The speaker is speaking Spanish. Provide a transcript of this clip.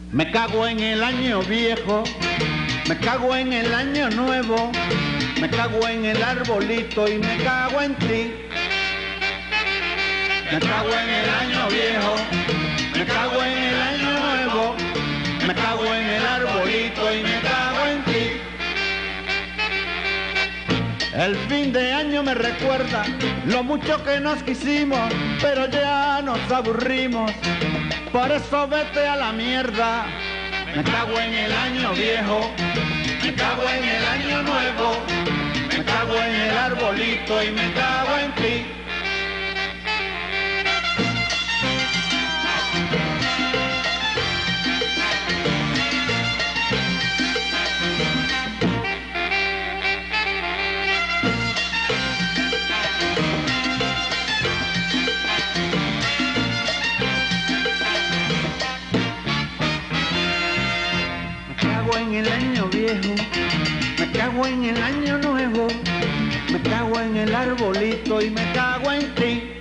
Me cago en el año viejo, me cago en el año nuevo, me cago en el arbolito y me cago en ti. Me cago en el año viejo, me cago en el año nuevo, me cago en el arbolito y me cago en ti. El fin de año me recuerda lo mucho que nos quisimos, pero ya nos aburrimos, por eso vete a la mierda. Me cago en el año viejo, me cago en el año nuevo, me cago en el arbolito y me cago en ti. Me cago en el año viejo, me cago en el año nuevo, me cago en el arbolito y me cago en ti.